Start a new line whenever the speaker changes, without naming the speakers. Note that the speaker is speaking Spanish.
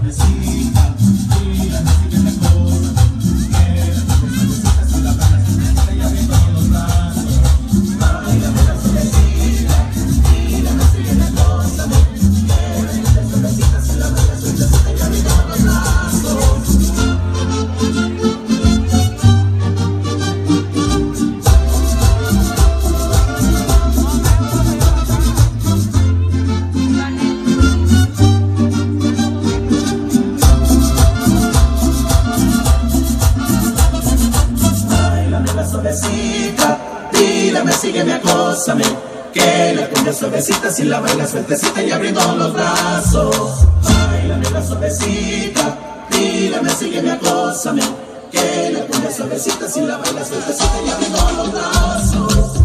suavecita, mírame, sígueme, acósame. Quédate suavecita, si la baila sueltecita y abriendo los brazos. Báilame la suavecita, mírame, sígueme, acósame. Quédate suavecita, si la baila sueltecita y abriendo los brazos. Suavecita, mírame, sígueme, acósame. Que la cumbia suavecita, si la baila sueltecita y abriendo los brazos. Báilame la suavecita, mírame, sígueme, acósame. Que la cumbia suavecita, si la baila sueltecita y abriendo los brazos.